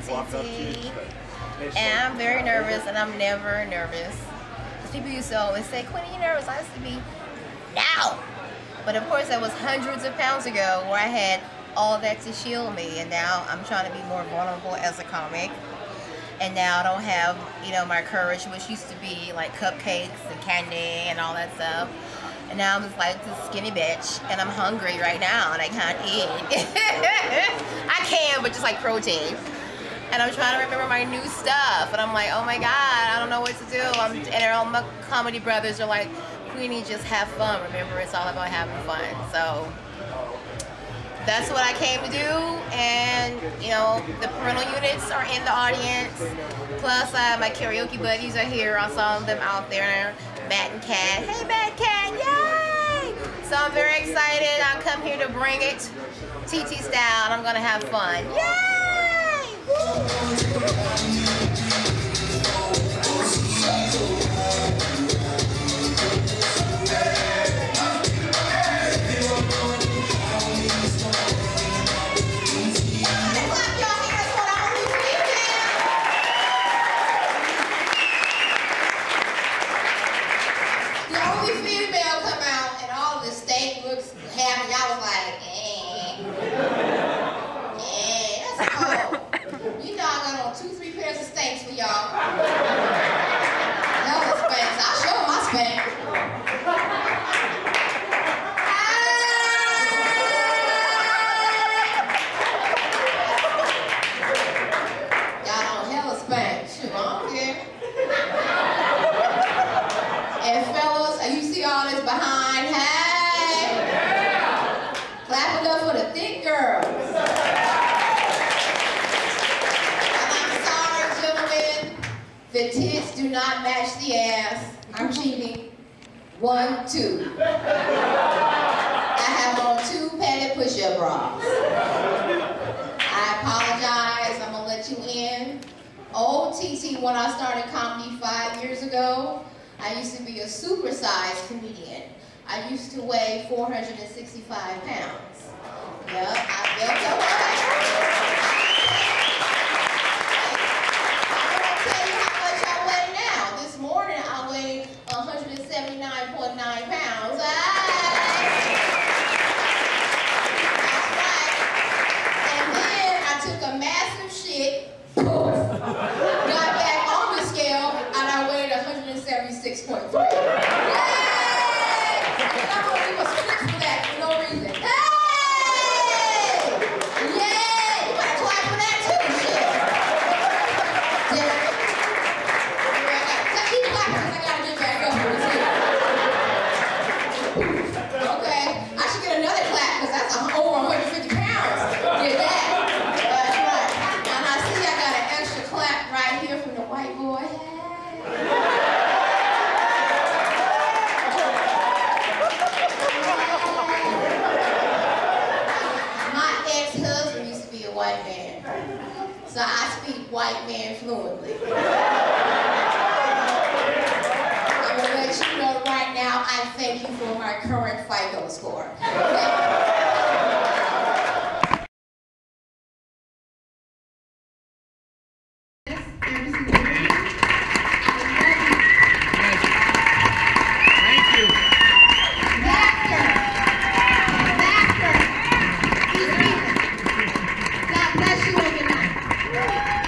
TT, and I'm very nervous, and I'm never nervous. People used to always say, Queenie, you nervous? I used to be, no! But of course, that was hundreds of pounds ago where I had all that to shield me, and now I'm trying to be more vulnerable as a comic. And now I don't have, you know, my courage, which used to be like cupcakes and candy and all that stuff. And now I'm just like this skinny bitch, and I'm hungry right now, and I can't eat. I can, but just like protein. And I'm trying to remember my new stuff, and I'm like, oh my God, I don't know what to do. And all my comedy brothers are like, Queenie, just have fun. Remember, it's all about having fun. So that's what I came to do, and you know, the parental units are in the audience. Plus, my karaoke buddies are here. I saw them out there, Matt and Kat. Hey, Matt and Kat, yay! So I'm very excited. I come here to bring it TT style, and I'm gonna have fun. Yay! Woo! And fellas, you see all this behind, hey? Yeah. Clap it up for the thick girls. And I'm sorry, gentlemen, the tits do not match the ass. I'm cheating. 1, 2. I have on 2 padded push-up bras. I apologize, I'm gonna let you in. Old TT, when I started comedy 5 years ago, I used to be a supersized comedian. I used to weigh 465 pounds. Yep, I built up. I'm gonna tell you how much I weigh now. This morning I weighed 179.9 pounds. That's right. And then I took a massive shit. Got back on the scale, and I weighed 176.3. Yay! And I'm gonna give a six for that for no reason. Hey! Yay! You better clap for that too, shit. Yeah. Keep clapping because I gotta get back up for this here. Okay. I should get another clap because that's over 150 pounds. Did that. Right here from the white boy. My ex-husband used to be a white man, so I speak white man fluently. I'm gonna let you know right now, I thank you for my current FICO score. God bless you and good night.